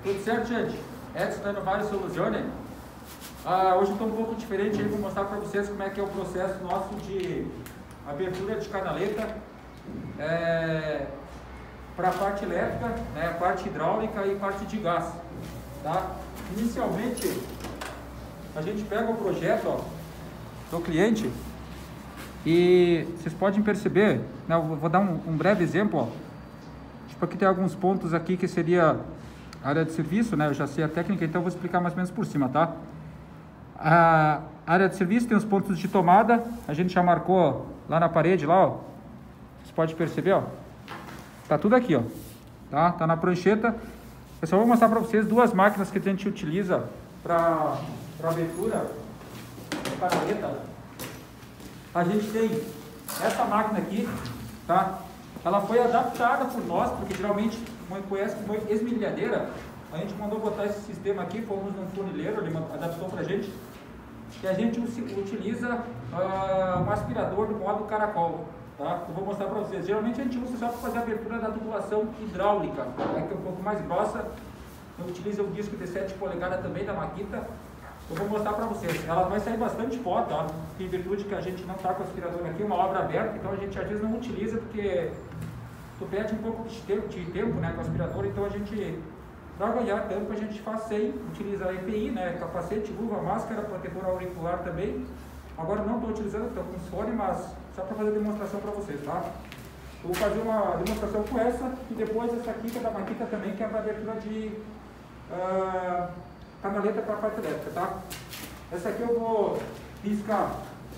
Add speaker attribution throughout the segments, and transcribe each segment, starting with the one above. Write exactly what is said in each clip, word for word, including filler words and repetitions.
Speaker 1: Tudo certo, gente? Edson da Novare Soluzione. Ah, hoje eu estou um pouco diferente aí, vou mostrar para vocês como é que é o processo nosso de abertura de canaleta é, para a parte elétrica, né, parte hidráulica e parte de gás. Tá? Inicialmente, a gente pega o projeto ó, do cliente e vocês podem perceber, né, eu vou dar um, um breve exemplo. Ó. Tipo, aqui tem alguns pontos aqui que seria área de serviço, né? Eu já sei a técnica, então eu vou explicar mais ou menos por cima, tá? A área de serviço tem os pontos de tomada, a gente já marcou lá na parede, lá, ó. Vocês podem perceber, ó. Tá tudo aqui, ó. Tá? Tá na prancheta. Eu só vou mostrar para vocês duas máquinas que a gente utiliza para abertura da canaleta. A gente tem essa máquina aqui, tá? Ela foi adaptada por nós, porque geralmente quem conhece como esmerilhadeira, a gente mandou botar esse sistema aqui, fomos num funileiro, ele adaptou pra gente, e a gente utiliza uh, um aspirador do modo caracol, tá? Eu vou mostrar para vocês. Geralmente a gente usa só para fazer a abertura da tubulação hidráulica, né, que é um pouco mais grossa. Eu utilizo o disco de sete polegadas também da Makita. Eu vou mostrar para vocês. Ela vai sair bastante pó, tá? Em virtude que a gente não está com o aspirador aqui, uma obra aberta, então a gente às vezes não utiliza porque tu perde um pouco de tempo, de tempo né, com o aspirador, então a gente, para ganhar tempo, a gente faz sem utilizar E P I, né, capacete, luva, máscara, protetor auricular também. Agora não estou utilizando, estou com fone, mas só para fazer demonstração para vocês, tá? Eu vou fazer uma demonstração com essa e depois essa aqui que é da Makita também, que é para abertura de uh, canaleta para a parte elétrica, tá? Essa aqui eu vou riscar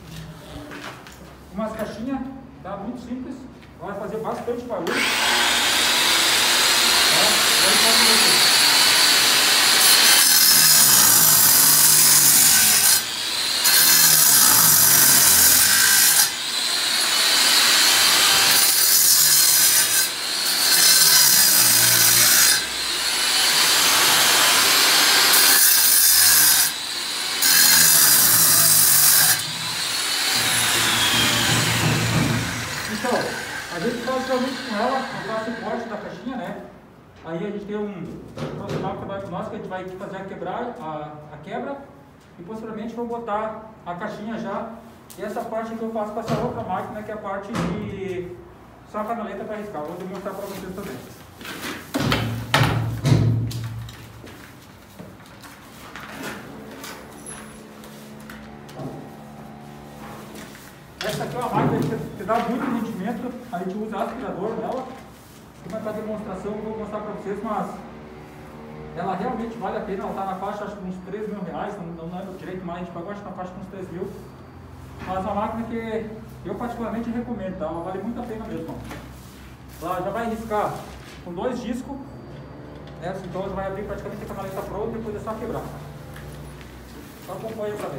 Speaker 1: umas caixinhas, tá? Muito simples. Vai fazer bastante barulho. Tá? Então, a gente faz realmente com ela, faço o corte da caixinha, né? Aí a gente tem um profissional que trabalha com nós, que a gente vai fazer a quebrar, a, a quebra, e posteriormente vou botar a caixinha já. E essa parte que eu faço com essa outra máquina, que é a parte de só a canaleta para riscar. Vou demonstrar para vocês também. Essa aqui é uma máquina que dá muito rendimento, a gente usa aspirador nela. Como é para demonstração, eu vou mostrar para vocês, mas ela realmente vale a pena. Ela está na faixa, acho que uns três mil reais, não, não lembro direito, mas a gente pagou acho que na faixa de uns três mil. Mas é uma máquina que eu particularmente recomendo, tá? Ela vale muito a pena mesmo. Ela já vai riscar com dois discos, né? Então ela vai abrir praticamente a canaleta pronta e depois é só quebrar. Só acompanha para ver.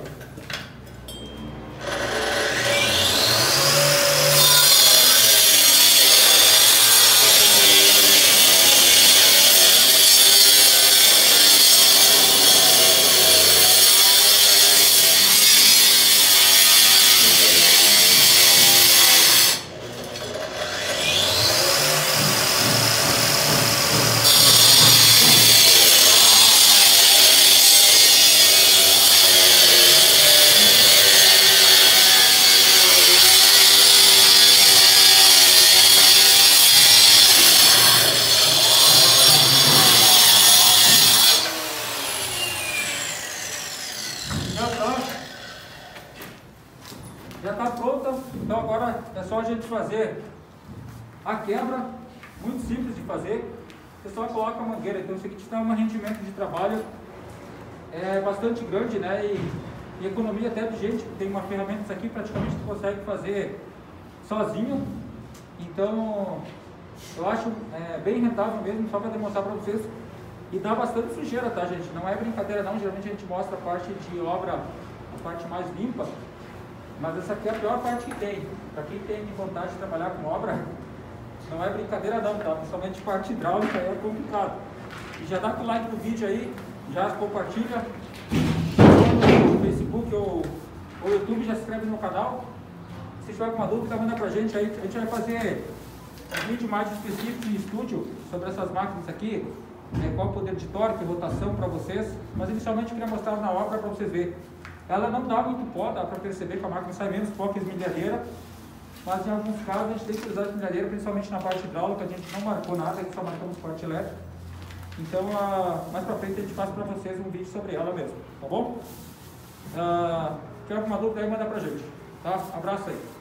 Speaker 1: Já está pronta, então agora é só a gente fazer a quebra, muito simples de fazer. Você só coloca a mangueira, então isso aqui te dá um rendimento de trabalho é bastante grande, né? E, e economia até de gente, tem uma ferramenta, isso aqui praticamente tu consegue fazer sozinho. Então eu acho é, bem rentável mesmo, só para demonstrar para vocês. E dá bastante sujeira, tá, gente? Não é brincadeira não, geralmente a gente mostra a parte de obra, a parte mais limpa. Mas essa aqui é a pior parte que tem. Para quem tem vontade de trabalhar com obra, não é brincadeira não, tá? Principalmente parte hidráulica é complicado. E já dá com o like no vídeo aí, já compartilha no Facebook ou, ou YouTube, já se inscreve no canal. Se tiver alguma dúvida, manda pra gente aí. A gente vai fazer um vídeo mais específico em estúdio sobre essas máquinas aqui. é, qual o poder de torque, rotação para vocês, mas inicialmente eu queria mostrar na obra para vocês verem. Ela não dá muito pó, dá para perceber que a máquina sai menos pó que a esmilhadeira, mas em alguns casos a gente tem que usar a esmilhadeira, principalmente na parte hidráulica, a gente não marcou nada, aqui só marcamos parte elétrica. Então, uh, mais para frente a gente faz para vocês um vídeo sobre ela mesmo, tá bom? Uh, se tiver alguma dúvida aí, manda pra gente, tá? Abraço aí.